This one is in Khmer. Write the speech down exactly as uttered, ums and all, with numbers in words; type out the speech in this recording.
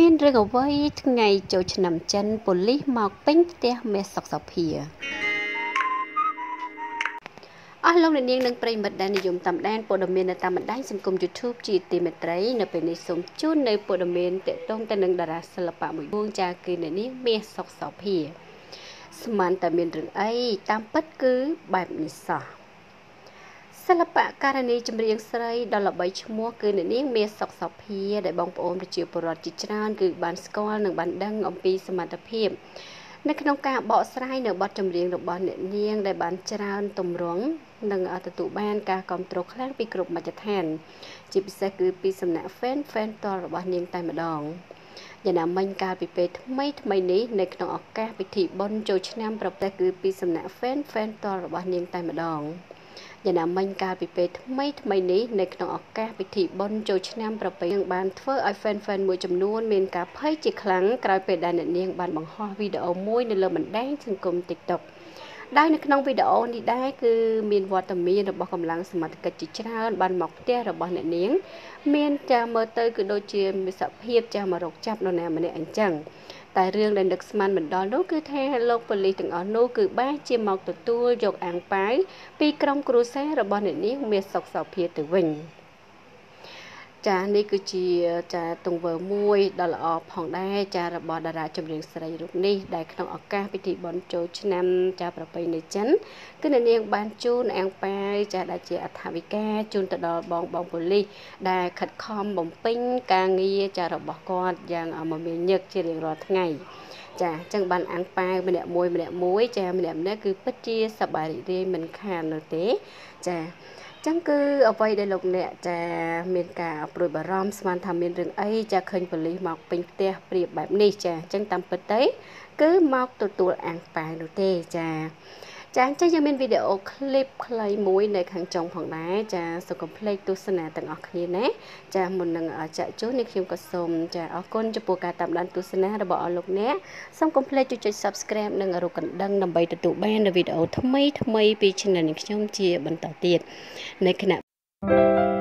មានរឿងអ្វីថ្ងៃចូលឆ្នាំចិនប៉ូលីសមកពេញផ្ទះមេសុកសុភាអស់លោកអ្នកនាងនិងប្រិយមិត្តដែលនិយមតាមដានព័ត៌មាននៅតាមបណ្ដាញសង្គម YouTube ជាទីមេត្រីនៅពេលនេះសូមជូននៅព័ត៌មានទាក់ទងទៅនឹងតារាសិល្បៈមួយវងចាគឺអ្នកនាងមាសសុកសុភាស្មានតែមានរឿងអីតាមពិតគឺបែបនេះសោះសិល្បករនីចម្រៀងស្រីដ៏ល្បីឈ្មោះគឺអ្នកនាងមាសសុកសុភាដែលបងប្អូនប្រជាពលរដ្ឋជាច្រើនគឺបានស្គាល់និងបានដឹងអំពីសមត្ថភាពនៅក្នុងការបកស្រាយនៅបទចម្រៀងរបស់អ្នកនាងដែលបានច្រើនទម្រង់និងទទួលបានការគាំទ្រខ្លាំងពីគ្រប់មជ្ឈដ្ឋានជាពិសេសគឺពីសំណាក់ fan fan តលរបស់នាងតែម្ដងយ៉ាងណាមិញកាលពីពេលថ្មីថ្មីនេះនៅក្នុងឱកាសពិធីបុណ្យចូលឆ្នាំប្រពៃគឺពីសំណាក់ fan fan តលរបស់នាងតែម្ដងយ៉ាងណាមិញកាលពីពេលថ្មីថ្មីនេះនៅក្នុងឱកាសពិធីបុណ្យចូលឆ្នាំប្រពៃនឹងបានធ្វើឲ្យ fan fan មួយចំនួនមានការភ័យជាខ្លាំងក្រោយពេលដែលអ្នកនាងបានបង្ហោះវីដេអូមួយនៅលើបណ្ដាញសង្គម TikTok ដែលនៅក្នុងវីដេអូនេះដែរគឺមានវត្តមានរបស់កម្លាំងសមត្ថកិច្ចជាច្រើនបានមកផ្ទះរបស់អ្នកនាងមានចាមើលទៅគឺដូចជាមានសភាពចាមករកចាប់នរណាម្នាក់អញ្ចឹងតែរឿងដែលនឹកស្មានមិនដល់នោះគឺថាលោកប៉ូលីសទាំងអស់នោះគឺបែរជាមកទទួលយកអាំងប៉ាវពីក្រុមគ្រួសាររបស់អ្នកនាងមាសសុកសុភាទៅវិញចានេះគឺជាចាទង្វើមួយដ៏ល្អផងដែរចារបស់តារាចម្រៀងស្រីរូបនេះដែលក្នុងឱកាសពិធីបុណ្យចូលឆ្នាំចាប្រពៃណីចិនគឺអ្នកនាងបានជូនអាំងប៉ាវចាដែលជាអថវិកាជូនទៅដល់បងបងប៉ូលីសដែលខិតខំបំពេញការងារចារបស់គាត់យ៉ាងមមាញឹកជារៀងរាល់ថ្ងៃចាអញ្ចឹងបានអាំងប៉ាវម្នាក់មួយម្នាក់មួយចាម្នាក់ម្នាក់គឺពិតជាសប្បាយរីករាយមិនខាននោះទេចាចឹងគឺអ្វីដែលលោកអ្នកចាមានការព្រួយបារម្ភស្មានថាមានរឿងអីចាឃើញប៉ូលីសមកពេញផ្ទះព្រៀបបែបនេះចាអញ្ចឹងតាមពិតទៅគឺមកទទួលអាំងប៉ាវនោះទេចាចាអញ្ចឹងយើងមានវីដេអូឃ្លីបខ្លីមួយនៅខាងចុងផងដែរចាសូមកុំភ្លេចទស្សនាទាំងអស់គ្នាណាចាមុននឹងចាក់ចូលនេះខ្ញុំក៏សូមចាអរគុណចំពោះការតាមដានទស្សនារបស់អស់លោកអ្នកសូមកុំភ្លេចចុច Subscribe និងរូបកណ្ដឹងដើម្បីទទួលបាននូវវីដេអូថ្មីថ្មីពី Channel នេះខ្ញុំជាបន្តទៀតនៅគណៈ